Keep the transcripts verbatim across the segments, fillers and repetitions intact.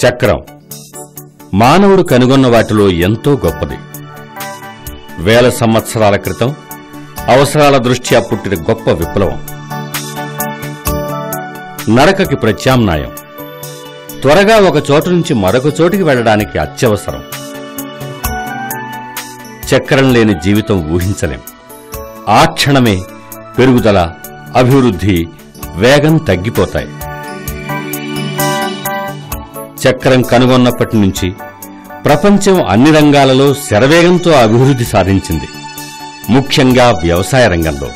చక్రం మానవుడు కనుగొన్న వాటిలో ఎంతో గొప్పది. వేల సంవత్సరాల క్రితం అవసరాల దృష్ట్యా పుట్టిన గొప్ప విప్లవం. నడకకి ప్రత్యామ్నాయం. త్వరగా ఒక చోటు నుంచి మరొక చోటికి వెళ్లడానికి అత్యవసరం. చక్రం లేని జీవితం ఊహించలేం. ఆ క్షణమే పెరుగుదల, అభివృద్ధి, వేగం తగ్గిపోతాయి. చక్రం కనుగొన్నప్పటి నుంచి ప్రపంచం అన్ని రంగాలలో శరవేగంతో అభివృద్ధి సాధించింది. ముఖ్యంగా వ్యవసాయ రంగంలో.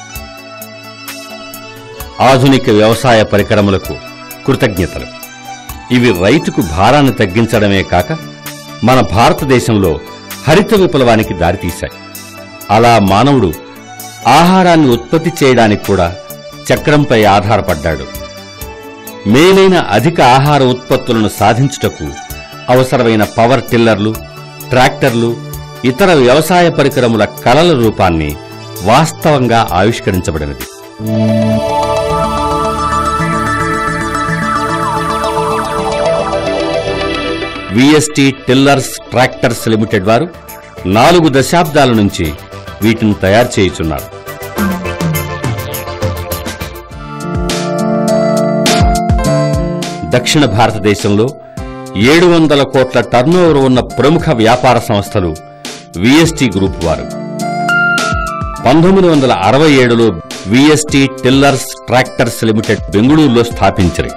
ఆధునిక వ్యవసాయ పరికరములకు కృతజ్ఞతలు. ఇవి రైతుకు భారాన్ని తగ్గించడమే కాక మన భారతదేశంలో హరిత విప్లవానికి దారితీశాయి. అలా మానవుడు ఆహారాన్ని ఉత్పత్తి చేయడానికి కూడా చక్రంపై ఆధారపడ్డాడు. మేలైన అధిక ఆహార ఉత్పత్తులను సాధించుటకు అవసరమైన పవర్ టిల్లర్లు, ట్రాక్టర్లు, ఇతర వ్యవసాయ పరికరముల కళల రూపాన్ని వాస్తవంగా ఆవిష్కరించబడినది. విఎస్టీ టిల్లర్స్ ట్రాక్టర్స్ లిమిటెడ్ వారు నాలుగు దశాబ్దాల నుంచి వీటిని తయారు చేయుచున్నారు. దక్షిణ భారతదేశంలో ఏడు వందల కోట్ల టర్నోవర్ ఉన్న ప్రముఖ వ్యాపార సంస్థలు విఎస్టీ గ్రూప్ వారు. పంతొమ్మిది వందల అరవై ఏడులో విఎస్టీ టిల్లర్స్ ట్రాక్టర్స్ లిమిటెడ్ బెంగళూరులో స్థాపించారు.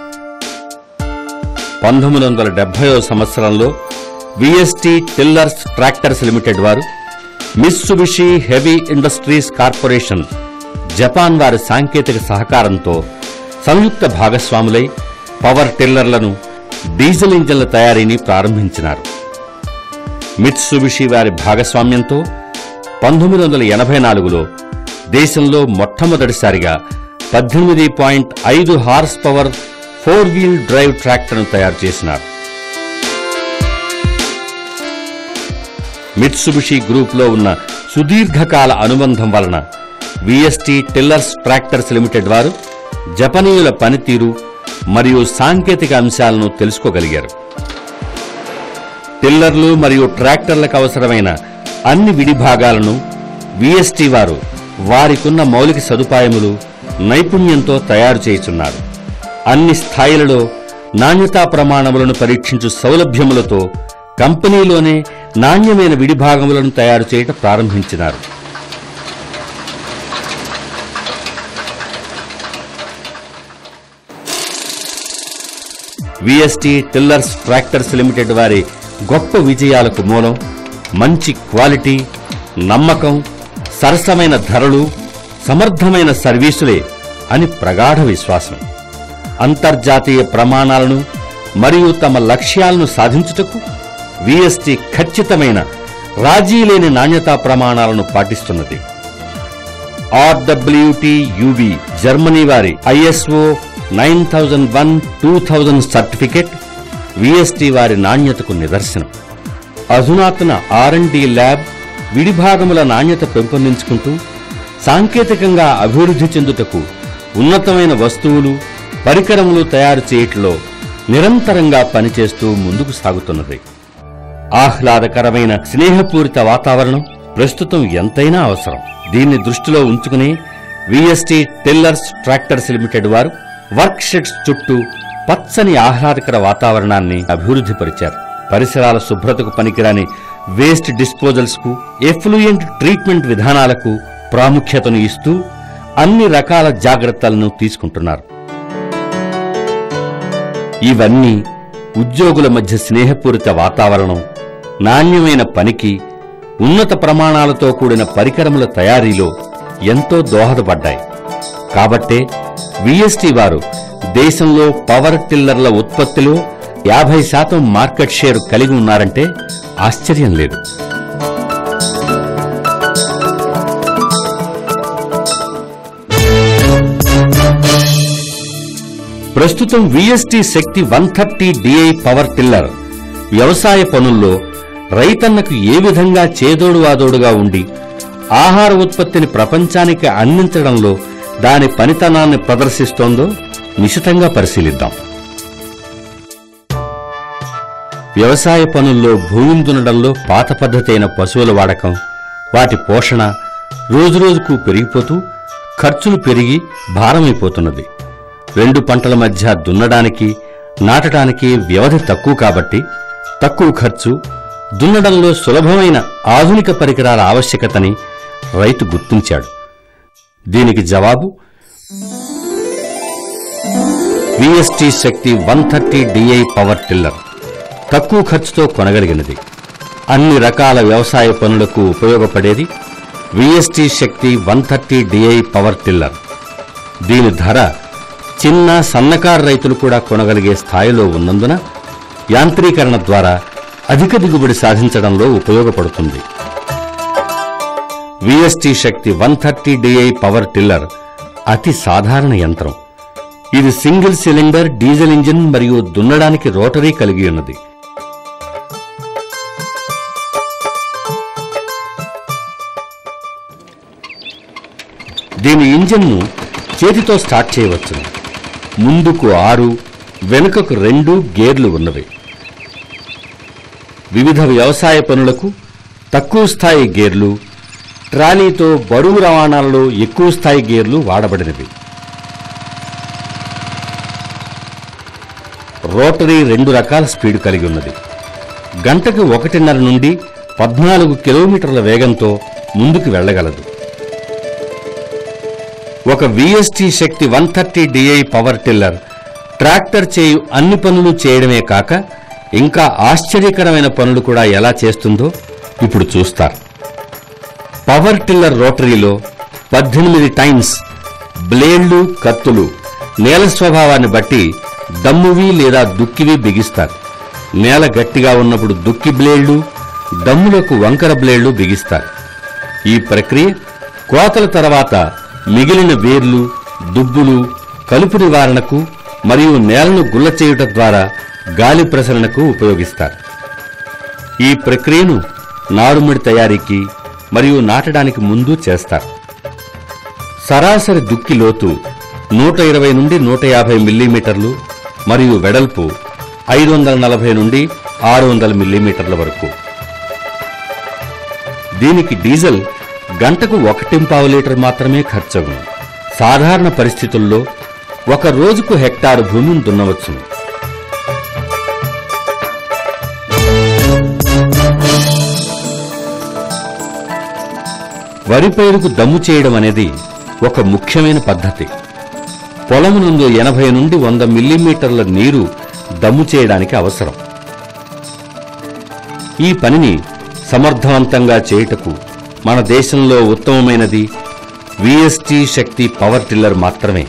పంతొమ్మిది వందల డెబ్బైవ సంవత్సరంలో విఎస్టీ టిల్లర్స్ ట్రాక్టర్స్ లిమిటెడ్ వారు Mitsubishi heavy industries corporation Japan వారి సాంకేతిక సహకారంతో సంయుక్త భాగస్వాములై పవర్ టిల్లర్లను, డీజిల్ ఇంజన్ల తయారీని ప్రారంభించినారు. మిత్సుబిషి వారి భాగస్వామ్యంతో పంతొమ్మిది వందల ఎనభై నాలుగులో దేశంలో మొట్టమొదటిసారిగా పద్దెనిమిది పాయింట్ ఐదు horse power four wheel drive ట్రాక్టర్ను తయారు చేసినారు. మిత్సుబిషి గ్రూప్లో ఉన్న సుదీర్ఘకాల అనుబంధం వలన విఎస్టీ టిల్లర్స్ ట్రాక్టర్స్ లిమిటెడ్ వారు జపనీయుల పనితీరు మరియు సాంకేతిక అంశాలను తెలుసుకోగలిగారు. టిల్లర్లు మరియు ట్రాక్టర్లకు అవసరమైన అన్ని విడిభాగాలను విఎస్టీ వారు వారికున్న మౌలిక సదుపాయములు, నైపుణ్యంతో తయారు చేయుచున్నారు. అన్ని స్థాయిలలో నాణ్యతా ప్రమాణములను పరీక్షించు సౌలభ్యములతో కంపెనీలోనే నాణ్యమైన విడిభాగములను తయారు చేయటం ప్రారంభించినారు. విఎస్టీ టిల్లర్స్ ట్రాక్టర్స్ లిమిటెడ్ వారి గొప్ప విజయాలకు మూలం మంచి క్వాలిటీ, నమ్మకం, సరసమైన ధరలు, సమర్థమైన సర్వీసులే అని ప్రగాఢ విశ్వాసం. అంతర్జాతీయ ప్రమాణాలను మరియు తమ లక్ష్యాలను సాధించుటకు విఎస్టీ ఖచ్చితమైన, రాజీలేని నాణ్యతా ప్రమాణాలను పాటిస్తున్నది. ఆర్డబ్ల్యూటీయూబీ జర్మనీ వారి ISO nine thousand one two thousand certificate VST వారి నాణ్యతకు నిదర్శనం. అధునాతన ఆర్ అండ్ డి ల్యాబ్ విడిభాగముల నాణ్యత పెంపొందించుకుంటూ సాంకేతికంగా అభివృద్ధి చెందుటకు ఉన్నతమైన వస్తువులు, పరికరములు తయారు చేయటంలో నిరంతరంగా పనిచేస్తూ ముందుకు సాగుతున్నది. ఆహ్లాదకరమైన, స్నేహపూరిత వాతావరణం ప్రస్తుతం ఎంతైనా అవసరం. దీన్ని దృష్టిలో ఉంచుకుని విఎస్టీ టిల్లర్స్ ట్రాక్టర్స్ లిమిటెడ్ వారు వర్క్ షెడ్స్ చుట్టూ పచ్చని ఆహ్లాదకర వాతావరణాన్ని అభివృద్ధి పరిచారు. పరిసరాల శుభ్రతకు పనికిరాని వేస్ట్ డిస్పోజల్స్ కు, ఎఫ్లూయెంట్ ట్రీట్మెంట్ విధానాలకు ప్రాముఖ్యతను ఇస్తూ అన్ని రకాల జాగ్రత్తలను తీసుకుంటున్నారు. ఇవన్నీ ఉద్యోగుల మధ్య స్నేహపూరిత వాతావరణం, నాణ్యమైన పనికి, ఉన్నత ప్రమాణాలతో కూడిన పరికరముల తయారీలో ఎంతో దోహదపడ్డాయి. కాబట్టే విఎస్టీ వారు దేశంలో పవర్ టిల్లర్ల ఉత్పత్తిలో యాభై శాతం మార్కెట్ షేర్ కలిగి ఉన్నారంటే ఆశ్చర్యం లేదు. ప్రస్తుతం VST Shakti one thirty DI power tiller వ్యవసాయ పనుల్లో రైతన్నకు ఏ విధంగా చేదోడు వాదోడుగా ఉండి ఆహార ఉత్పత్తిని ప్రపంచానికి అందించడంలో దాని పనితనాన్ని ప్రదర్శిస్తోందో నిశితంగా పరిశీలిద్దాం. వ్యవసాయ పనుల్లో భూమిని దున్నడంలో పాత పద్ధతైన పశువుల వాడకం, వాటి పోషణ రోజురోజుకు పెరిగిపోతూ ఖర్చులు పెరిగి భారమైపోతున్నది. రెండు పంటల మధ్య దున్నడానికి నాటడానికి వ్యవధి తక్కువ కాబట్టి తక్కువ ఖర్చు, దున్నడంలో సులభమైన ఆధునిక పరికరాల ఆవశ్యకతని రైతు గుర్తించాడు. దీనికి జవాబు VST Shakti one thirty DI power tiller. తక్కువ ఖర్చుతో కొనగలిగినది, అన్ని రకాల వ్యవసాయ పనులకు ఉపయోగపడేది VST Shakti one thirty DI power tiller. దీని ధర చిన్న సన్నకారు రైతులు కూడా కొనగలిగే స్థాయిలో ఉన్నందున యాంత్రీకరణ ద్వారా అధిక దిగుబడి సాధించడంలో ఉపయోగపడుతుంది. VST Shakti one thirty DI power tiller అతి సాధారణ యంత్రం. ఇది సింగిల్ సిలిండర్ డీజిల్ ఇంజిన్ మరియు దున్నడానికి రోటరీ కలిగి ఉన్నది. దీని ఇంజిన్ను చేతితో స్టార్ట్ చేయవచ్చు. ముందుకు ఆరు, వెనుకకు రెండు గేర్లు ఉన్నవి. వివిధ వ్యవసాయ పనులకు తక్కువ స్థాయి గేర్లు, ట్రాలీతో బరువు రవాణాలలో ఎక్కువ స్థాయి గేర్లు వాడబడినవి. రోటరీ రెండు రకాల స్పీడ్ కలిగి ఉన్నది. గంటకు ఒకటిన్నర నుండి పద్నాలుగు కిలోమీటర్ల వేగంతో ముందుకు వెళ్లగలదు. ఒక VST Shakti one thirty DI power tiller tractor చేయు అన్ని పనులు చేయడమే కాక ఇంకా ఆశ్చర్యకరమైన పనులు కూడా ఎలా చేస్తుందో ఇప్పుడు చూస్తారు. పవర్ టిల్లర్ రోటరీలో పద్దెనిమిది టైమ్స్ బ్లేడ్లు, కత్తులు నేల స్వభావాన్ని బట్టి దమ్మువి లేదా దుక్కివి బిగిస్తారు. నేల గట్టిగా ఉన్నప్పుడు దుక్కి బ్లేడ్లు, దమ్ములకు వంకర బ్లేడ్లు బిగిస్తారు. ఈ ప్రక్రియ కోతల తర్వాత మిగిలిన వేర్లు, దుబ్బులు, కలుపు నివారణకు మరియు నేలను గుల్ల చేయుట ద్వారా గాలి ప్రసరణకు ఉపయోగిస్తారు. ఈ ప్రక్రియను నారుమడి తయారీకి మరియు నాటడానికి ముందు చేస్తారు. సరాసరి దుక్కి లోతు నూట ఇరవై నుండి నూట యాభై మిల్లీమీటర్లు మరియు వెడల్పు ఐదు వందల నలభై నుండి ఆరు వందల మిల్లీమీటర్ల వరకు. దీనికి డీజిల్ గంటకు ఒకటింపావు లీటర్ మాత్రమే ఖర్చవును. సాధారణ పరిస్థితుల్లో ఒక రోజుకు హెక్టారు భూమిని దున్నవచ్చు. వరి పైరుకు దమ్ము చేయడం అనేది ఒక ముఖ్యమైన పద్ధతి. పొలము నందు ఎనభై నుండి వంద మిల్లీమీటర్ల నీరు దమ్ము చేయడానికి అవసరం. ఈ పనిని సమర్థవంతంగా చేయుటకు మన దేశంలో ఉత్తమమైనది విఎస్టీ శక్తి పవర్ టిల్లర్ మాత్రమే.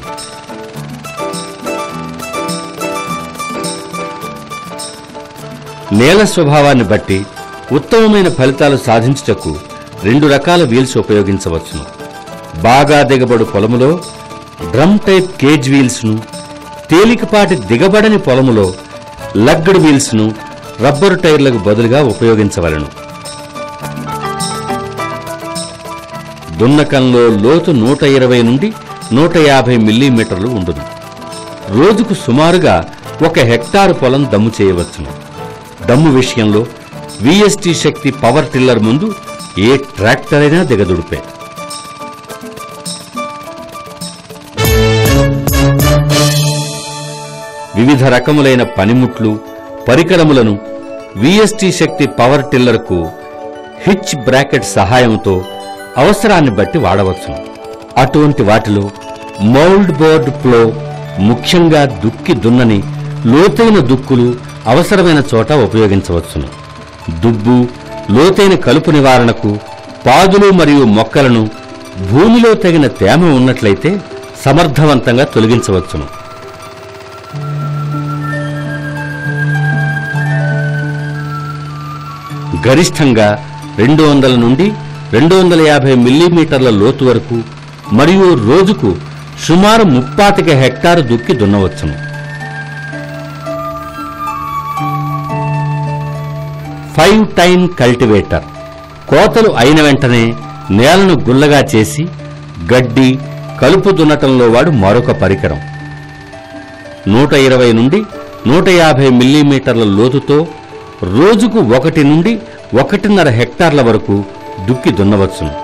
నేల స్వభావాన్ని బట్టి ఉత్తమమైన ఫలితాలు సాధించుటకు రెండు రకాల వీల్స్ ఉపయోగించవచ్చును. బాగా దిగబడు పొలములో డ్రమ్ టైప్ కేజ్ వీల్స్ను, తేలికపాటి దిగబడని పొలములో లగ్గడ్ వీల్స్ను రబ్బరు టైర్లకు బదులుగా ఉపయోగించవలెను. దున్నకంలో లోతు నూట ఇరవై నుండి నూట యాభై మిల్లీమీటర్లు ఉండును. రోజుకు సుమారుగా ఒక హెక్టారు పొలం దమ్ము చేయవచ్చును. దమ్ము విషయంలో విఎస్టీ శక్తి పవర్ టిల్లర్ ముందు ఏ ట్రాక్టర్ అయినా దిగదుడిపే. వివిధ రకములైన పనిముట్లు, పరికరములను విఎస్టీ శక్తి పవర్ టిల్లర్కు హిచ్ బ్రాకెట్ సహాయంతో అవసరాన్ని బట్టి వాడవచ్చును. అటువంటి వాటిలో మౌల్డ్ బోర్డ్ ప్లో ముఖ్యంగా దుక్కి దున్నని లోతైన దుక్కులు అవసరమైన చోట ఉపయోగించవచ్చును. దుబ్బు, లోతైన కలుపు నివారణకు పాదులు మరియు మొక్కలను భూమిలో తగిన తేమ ఉన్నట్లయితే సమర్థవంతంగా తొలగించవచ్చును. గరిష్టంగా రెండు వందల నుండి రెండు వందల యాభై మిల్లీమీటర్ల లోతు వరకు మరియు రోజుకు సుమారు ముప్పాతిక హెక్టారు దుక్కి దున్నవచ్చును. ఫైవ్ టైన్ కల్టివేటర్ కోతలు అయిన వెంటనే నేలను గుల్లగా చేసి గడ్డి, కలుపు దున్నటంలో వాడు మరొక పరికరం. నూట ఇరవై నుండి నూట యాభై మిల్లీమీటర్ల లోతుతో రోజుకు ఒకటి నుండి ఒకటిన్నర హెక్టార్ల వరకు దుక్కి దున్నవచ్చును.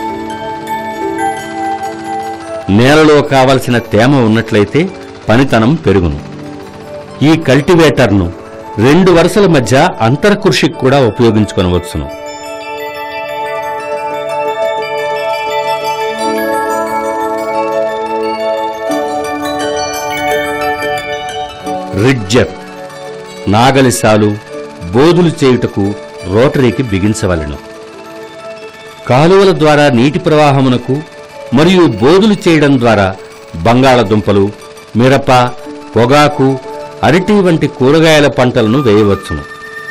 నేలలో కావలసిన తేమ ఉన్నట్లయితే పనితనం పెరుగును. ఈ కల్టివేటర్ను రెండు వరుసల మధ్య అంతరకృషికి కూడా ఉపయోగించుకొనవచ్చును. రిడ్జర్ నాగలిసాలు బోదులు చేయుటకు రోటరీకి బిగించవలెను. కాలువల ద్వారా నీటి ప్రవాహమునకు మరియు బోదులు చేయడం ద్వారా బంగాళదుంపలు, మిరప, పొగాకు, అరటి వంటి కూరగాయల పంటలను వేయవచ్చును.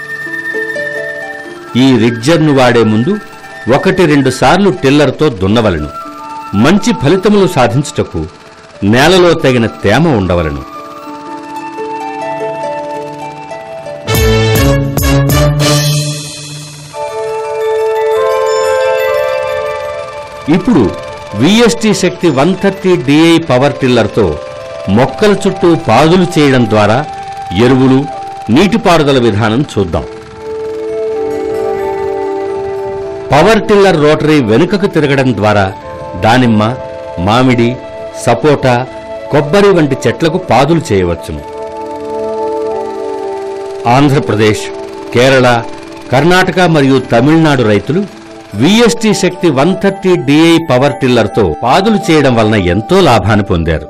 ఈ రిడ్జర్ను వాడే ముందు ఒకటి రెండు సార్లు టిల్లర్తో దున్నవలెను. మంచి ఫలితములు సాధించుటకు నేలలో తగిన తేమ ఉండవలెను. ఇప్పుడు VST Shakti one thirty DI power టిల్లర్తో మొక్కల చుట్టూ పాదులు చేయడం ద్వారా ఎరువులు, నీటిపారుదల విధానం చూద్దాం. పవర్ టిల్లర్ రోటరీ వెనుకకు తిరగడం ద్వారా దానిమ్మ, మామిడి, సపోటా, కొబ్బరి వంటి చెట్లకు పాదులు చేయవచ్చును. ఆంధ్రప్రదేశ్, కేరళ, కర్ణాటక మరియు తమిళనాడు రైతులు VST Shakti one thirty DI power టిల్లర్తో పాదులు చేయడం వలన ఎంతో లాభాన్ని పొందారు.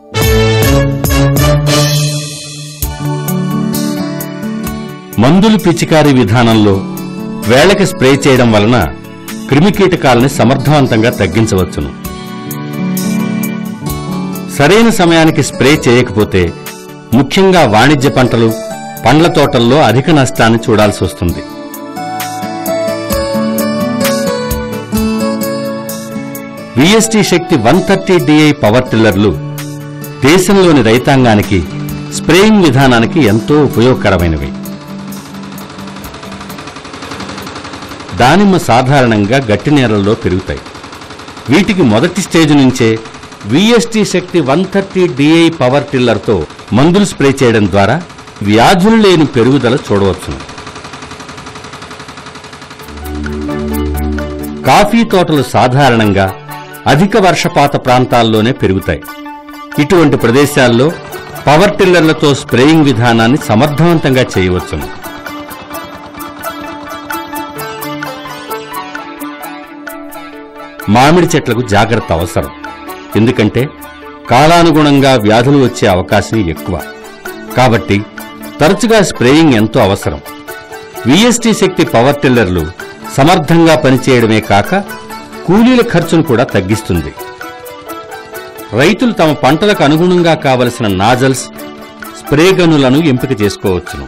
మందులు పిచికారీ విధానంలో వేళకి స్ప్రే చేయడం వలన క్రిమికీటకాలని సమర్థవంతంగా తగ్గించవచ్చును. సరైన సమయానికి స్ప్రే చేయకపోతే ముఖ్యంగా వాణిజ్య పంటలు, పండ్ల తోటల్లో అధిక నష్టాన్ని చూడాల్సి వస్తుంది. VST Shakti one thirty DI power టిల్లర్లు దేశంలోని రైతాంగానికి స్ప్రేయింగ్ విధానానికి ఎంతో ఉపయోగకరమైనవి. దానిమ్మ సాధారణంగా గట్టి నేలల్లో పెరుగుతాయి. వీటికి మొదటి స్టేజ్ నుంచే VST Shakti one thirty DI power టిల్లర్తో మందులు స్ప్రే చేయడం ద్వారా వ్యాధులు లేని పెరుగుదల చూడవచ్చును. కాఫీ తోటలు సాధారణంగా అధిక వర్షపాత ప్రాంతాల్లోనే పెరుగుతాయి. ఇటువంటి ప్రదేశాల్లో పవర్ టిల్లర్లతో స్ప్రేయింగ్ విధానాన్ని సమర్థవంతంగా చేయవచ్చును. మామిడి చెట్లకు జాగ్రత్త అవసరం. ఎందుకంటే కాలానుగుణంగా వ్యాధులు వచ్చే అవకాశం ఎక్కువ. కాబట్టి తరచుగా స్ప్రేయింగ్ ఎంతో అవసరం. విఎస్టీ శక్తి పవర్ టిల్లర్లు సమర్థంగా పనిచేయడమే కాక కూలీల ఖర్చును కూడా తగ్గిస్తుంది. రైతులు తమ పంటలకు అనుగుణంగా కావలసిన నాజల్స్, స్ప్రే గన్నులను ఎంపిక చేసుకోవచ్చును.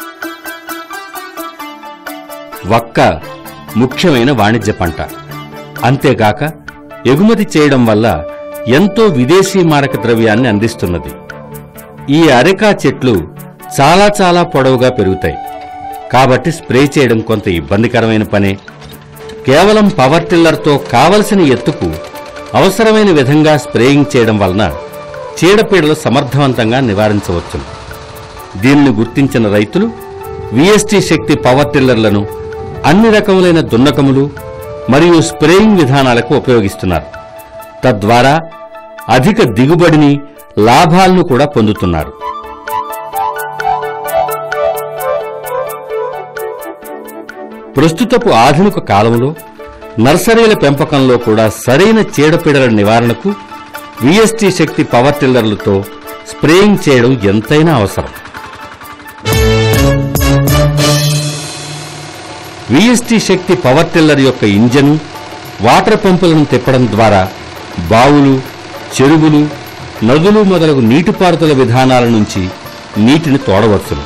వక్క ముఖ్యమైన వాణిజ్య పంట. అంతేగాక ఎగుమతి చేయడం వల్ల ఎంతో విదేశీ మారక ద్రవ్యాన్ని అందిస్తున్నది. ఈ అరెకా చెట్లు చాలా చాలా పొడవుగా పెరుగుతాయి. కాబట్టి స్ప్రే చేయడం కొంత ఇబ్బందికరమైన పనే. కేవలం పవర్ టిల్లర్తో కావలసిన ఎత్తుకు అవసరమైన విధంగా స్ప్రేయింగ్ చేయడం వలన చీడపీడలు సమర్థవంతంగా నివారించవచ్చును. దీనిని గుర్తించిన రైతులు విఎస్టీ శక్తి పవర్ టిల్లర్లను అన్ని రకములైన దున్నకములు మరియు స్ప్రేయింగ్ విధానాలకు ఉపయోగిస్తున్నారు. తద్వారా అధిక దిగుబడిని, లాభాలను కూడా పొందుతున్నారు. ప్రస్తుతపు ఆధునిక కాలంలో నర్సరీల పెంపకంలో కూడా సరైన చీడపీడల నివారణకు విఎస్టీ శక్తి పవర్ టిల్లర్లతో స్ప్రేయింగ్ చేయడం ఎంతైనా అవసరం. విఎస్టీ శక్తి పవర్ టిల్లర్ యొక్క ఇంజను, వాటర్ పంపులను తిప్పడం ద్వారా బావులు, చెరువులు, నదులు మొదలగు నీటిపారుదల విధానాల నుంచి నీటిని తోడవచ్చును.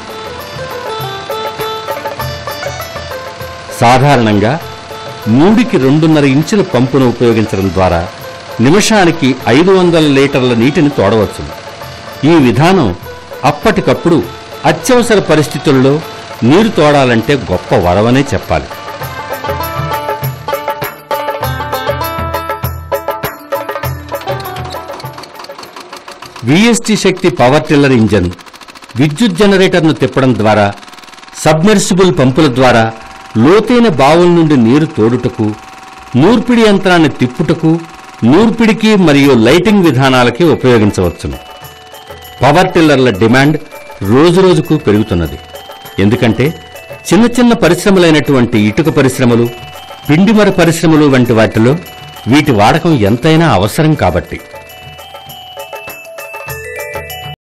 సాధారణంగా మూడుకి రెండున్నర ఇంచుల పంపును ఉపయోగించడం ద్వారా నిమిషానికి ఐదు వందల లీటర్ల నీటిని తోడవచ్చును. ఈ విధానం అప్పటికప్పుడు అత్యవసర పరిస్థితుల్లో నీరు తోడాలంటే గొప్ప వరవనే చెప్పాలి. VST Shakti power tiller engine విద్యుత్ జనరేటర్ను తిప్పడం ద్వారా సబ్మెర్సిబుల్ పంపుల ద్వారా లోతైన బావుల నుండి నీరు తోడుటకు, నూర్పిడి యంత్రాన్ని తిప్పుటకు, నూర్పిడికి మరియు లైటింగ్ విధానాలకి ఉపయోగించవచ్చును. పవర్ టిల్లర్ల డిమాండ్ రోజురోజుకు పెరుగుతున్నది. ఎందుకంటే చిన్న చిన్న పరిశ్రమలైనటువంటి ఇటుక పరిశ్రమలు, పిండిమర పరిశ్రమలు వంటి వాటిలో వీటి వాడకం ఎంతైనా అవసరం కాబట్టి.